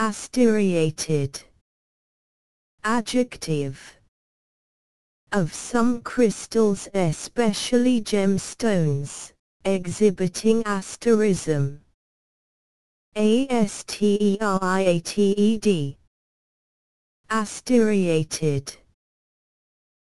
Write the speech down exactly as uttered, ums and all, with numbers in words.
Asteriated. Adjective. Of some crystals, especially gemstones, exhibiting asterism. Asteriated. Asteriated.